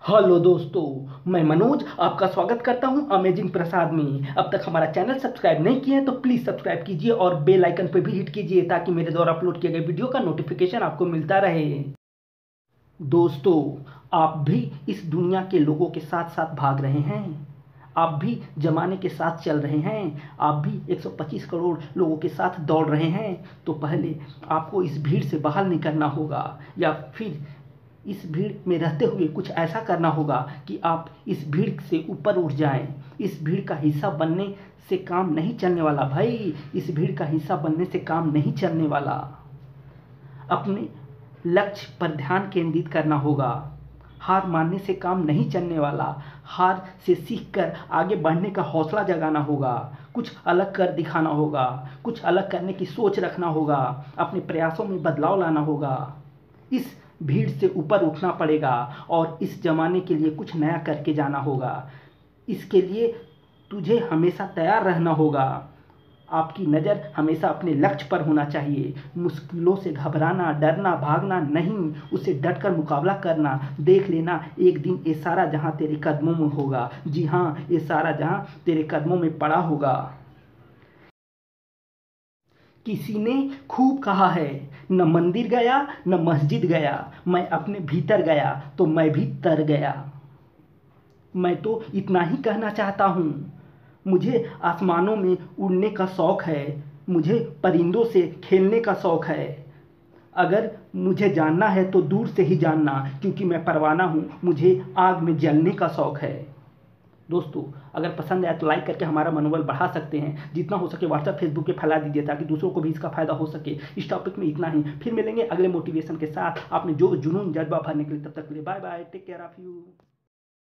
Hello दोस्तों, मैं मनोज आपका स्वागत करता हूं अमेजिंग प्रसाद में। अब तक हमारा चैनल सब्सक्राइब नहीं किया है तो प्लीज़ सब्सक्राइब कीजिए और बेल आइकन पर भी हिट कीजिए ताकि मेरे द्वारा अपलोड किए गए वीडियो का नोटिफिकेशन आपको मिलता रहे। दोस्तों, आप भी इस दुनिया के लोगों के साथ साथ भाग रहे हैं। आप भी जमाने के साथ चल रहे हैं। आप भी 125 करोड़ लोगों के साथ दौड़ रहे हैं। तो पहले आपको इस भीड़ से बाहर निकलना होगा या फिर इस भीड़ में रहते हुए कुछ ऐसा करना होगा कि आप इस भीड़ से ऊपर उठ जाएं। इस भीड़ का हिस्सा बनने से काम नहीं चलने वाला भाई। इस भीड़ का हिस्सा बनने से काम नहीं चलने वाला। अपने लक्ष्य पर ध्यान केंद्रित करना होगा। हार मानने से काम नहीं चलने वाला। हार से सीखकर आगे बढ़ने का हौसला जगाना होगा। कुछ अलग कर दिखाना होगा। कुछ अलग करने की सोच रखना होगा। अपने प्रयासों में बदलाव लाना होगा। इस भीड़ से ऊपर उठना पड़ेगा और इस जमाने के लिए कुछ नया करके जाना होगा। इसके लिए तुझे हमेशा तैयार रहना होगा। आपकी नज़र हमेशा अपने लक्ष्य पर होना चाहिए। मुश्किलों से घबराना, डरना, भागना नहीं, उसे डटकर मुकाबला करना। देख लेना एक दिन ये सारा जहां तेरे कदमों में होगा। जी हाँ, ये सारा जहां तेरे कदमों में पड़ा होगा। किसी ने खूब कहा है, न मंदिर गया न मस्जिद गया, मैं अपने भीतर गया तो मैं भी तर गया। मैं तो इतना ही कहना चाहता हूँ। मुझे आसमानों में उड़ने का शौक़ है। मुझे परिंदों से खेलने का शौक़ है। अगर मुझे जानना है तो दूर से ही जानना, क्योंकि मैं परवाना हूँ। मुझे आग में जलने का शौक़ है। दोस्तों, अगर पसंद आए तो लाइक करके हमारा मनोबल बढ़ा सकते हैं। जितना हो सके व्हाट्सएप फेसबुक पे फैला दीजिए ताकि दूसरों को भी इसका फ़ायदा हो सके। इस टॉपिक में इतना ही। फिर मिलेंगे अगले मोटिवेशन के साथ। आपने जो जुनून जज्बा भरने के लिए। तब तक के लिए bye bye, take care of you.